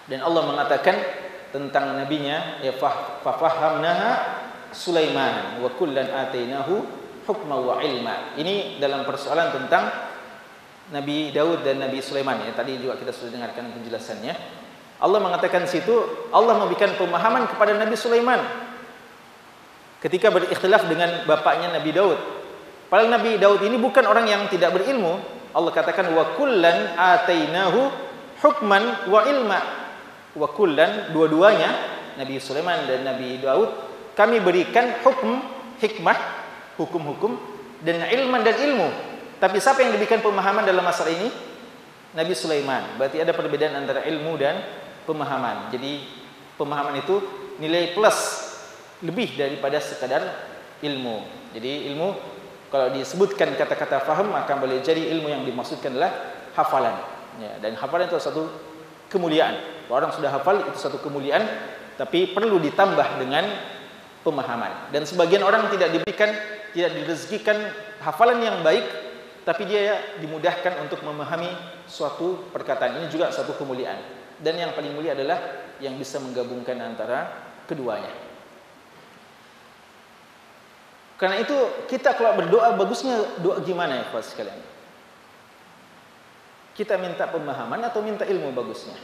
Dan Allah mengatakan tentang nabinya, ya fafahamnaha Sulaiman wa kullan atainahu hukma wa ilma. Ini dalam persoalan tentang Nabi Daud dan Nabi Sulaiman, ya. Tadi juga kita sudah dengarkan penjelasannya. Allah mengatakan situ, Allah memberikan pemahaman kepada Nabi Sulaiman ketika berikhtilaf dengan bapaknya Nabi Daud. Padahal Nabi Daud ini bukan orang yang tidak berilmu. Allah katakan wa kullan atainahu hukman wa ilma. Wa kullan, dua-duanya Nabi Sulaiman dan Nabi Daud, kami berikan hikmah, hukum-hukum, dan ilman dan ilmu. Tapi siapa yang diberikan pemahaman dalam masalah ini? Nabi Sulaiman. Berarti ada perbedaan antara ilmu dan pemahaman. Jadi pemahaman itu nilai plus, lebih daripada sekadar ilmu. Jadi ilmu, kalau disebutkan kata-kata faham, maka boleh jadi ilmu yang dimaksudkan adalah hafalan, ya. Dan hafalan itu satu kemuliaan. Kalau orang sudah hafal itu satu kemuliaan, tapi perlu ditambah dengan pemahaman. Dan sebagian orang tidak direzekikan hafalan yang baik, tapi dia dimudahkan untuk memahami suatu perkataan. Ini juga satu kemuliaan. Dan yang paling mulia adalah yang bisa menggabungkan antara keduanya. Karena itu kita kalau berdoa, bagusnya doa gimana ya Pak sekalian? Kita minta pemahaman atau minta ilmu bagusnya?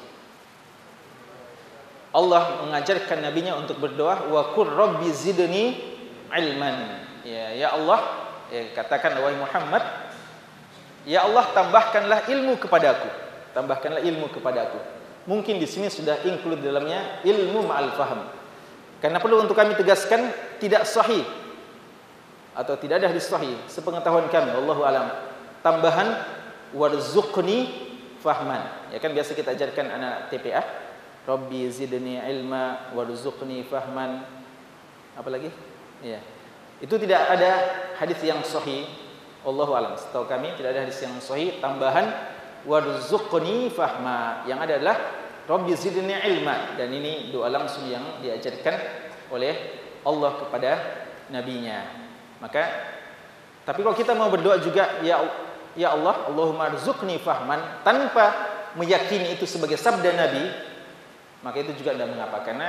Allah mengajarkan nabinya untuk berdoa, wa qur rabbi zidni ilman. Ya Allah, katakan wahai Muhammad, ya Allah, tambahkanlah ilmu kepadaku. Tambahkanlah ilmu kepadaku. Mungkin di sini sudah include dalamnya ilmu ma'al faham. Karena perlu untuk kami tegaskan, tidak sahih atau tidak ada hadis sahih sepengetahuan kami, wallahu alam, tambahan warzuqni fahman. Ya kan biasa kita ajarkan anak TPA, Rabbi zidni ilma warzuqni fahman. Apa lagi? Ya. Itu tidak ada hadis yang sahih, wallahu alam. Setahu kami tidak ada hadis yang sahih tambahan warzuqni fahma. Yang ada adalah Rabbi zidni ilma, dan ini doa langsung yang diajarkan oleh Allah kepada nabinya. Maka, tapi kalau kita mau berdoa juga, ya Allah, Allahumma arzuqni fahman, tanpa meyakini itu sebagai sabda Nabi, maka itu juga tidak mengapa. Karena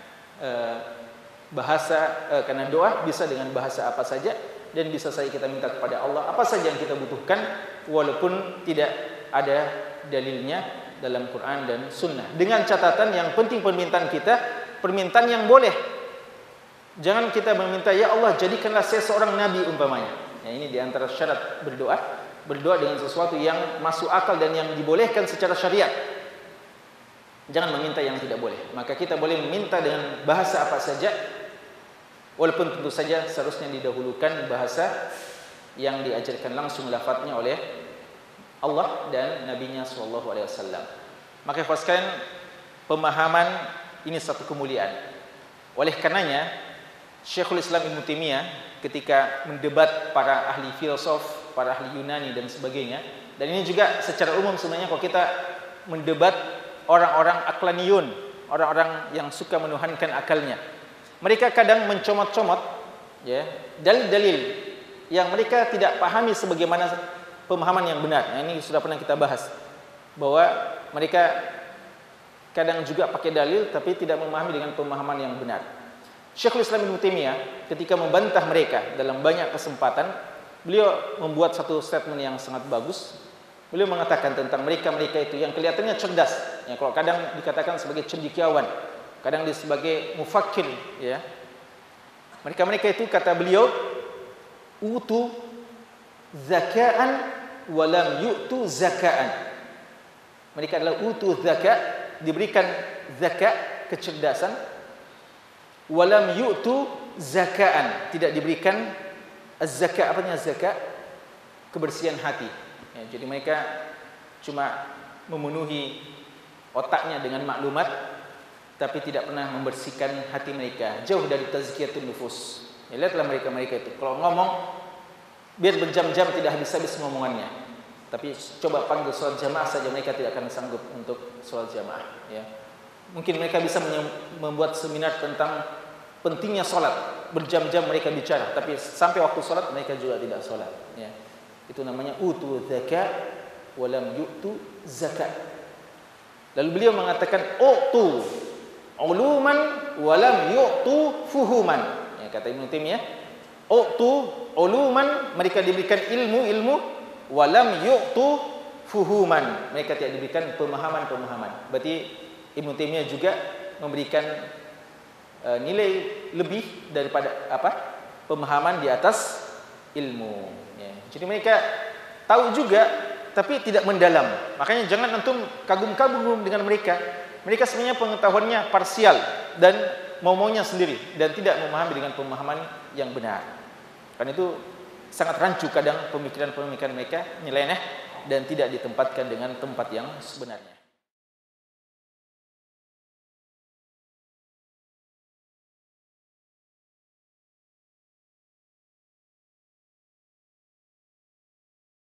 karena doa bisa dengan bahasa apa saja, dan bisa saja kita minta kepada Allah apa saja yang kita butuhkan, walaupun tidak ada dalilnya dalam Quran dan Sunnah. Dengan catatan yang penting permintaan kita, permintaan yang boleh. Jangan kita meminta, ya Allah jadikanlah saya seorang nabi umpamanya. Ya, ini diantara syarat berdoa. Berdoa dengan sesuatu yang masuk akal dan yang dibolehkan secara syariat. Jangan meminta yang tidak boleh. Maka kita boleh meminta dengan bahasa apa saja, walaupun tentu saja seharusnya didahulukan bahasa yang diajarkan langsung lafadznya oleh Allah dan Nabi-Nya SAW. Maka sekalian, pemahaman ini satu kemuliaan. Oleh karenanya Syekhul Islam Ibnu Taimiyah ketika mendebat para ahli filosof, para ahli Yunani dan sebagainya, dan ini juga secara umum sebenarnya kalau kita mendebat orang-orang aklaniyun, orang-orang yang suka menuhankan akalnya, mereka kadang mencomot-comot, ya, dalil-dalil yang mereka tidak pahami sebagaimana pemahaman yang benar. Nah, ini sudah pernah kita bahas bahwa mereka kadang juga pakai dalil tapi tidak memahami dengan pemahaman yang benar. Syekhul Islam Ibnu Taimiyah ketika membantah mereka dalam banyak kesempatan, beliau membuat satu statement yang sangat bagus. Beliau mengatakan tentang mereka-mereka itu yang kelihatannya cerdas, ya, kalau kadang dikatakan sebagai cendekiawan, kadang sebagai mufakkir, ya. Mereka-mereka itu, kata beliau, utu zaka'an walam yu'tu zaka'an. Mereka adalah utu zakat, diberikan zakat, kecerdasan, walam yu'tu zaka'an, tidak diberikan az-zakat. Apanya zakat? Kebersihan hati, ya, jadi mereka cuma memenuhi otaknya dengan maklumat, tapi tidak pernah membersihkan hati mereka, jauh dari tazkiyatun nufus. Ya, lihatlah mereka-mereka itu, kalau ngomong biar berjam-jam tidak habis-habis ngomongannya, tapi coba panggil sholat jamaah saja mereka tidak akan sanggup untuk sholat jamaah, ya. Mungkin mereka bisa membuat seminar tentang pentingnya sholat, berjam-jam mereka bicara, tapi sampai waktu sholat mereka juga tidak sholat, ya. Itu namanya utu zakat walam yu'tu zakat. Lalu beliau mengatakan utu uluman walam yu'tu fuhuman. Ya, kata Ibnu Taimiyah, utu uluman, mereka diberikan ilmu-ilmu, walam yu'tu fuhuman, mereka tidak diberikan pemahaman-pemahaman. Berarti Ibnu Taimiyah juga memberikan nilai lebih daripada pemahaman di atas ilmu. Ya. Jadi mereka tahu juga, tapi tidak mendalam. Makanya jangan antum kagum-kagum dengan mereka. Mereka sebenarnya pengetahuannya parsial dan mau-maunya sendiri dan tidak memahami dengan pemahaman yang benar. Karena itu sangat rancu kadang pemikiran-pemikiran mereka, nyeleneh dan tidak ditempatkan dengan tempat yang sebenarnya.